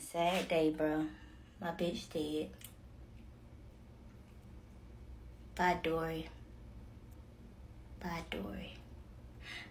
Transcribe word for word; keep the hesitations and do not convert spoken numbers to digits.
Sad day, bro. My bitch dead. Bye, Dory. Bye, Dory.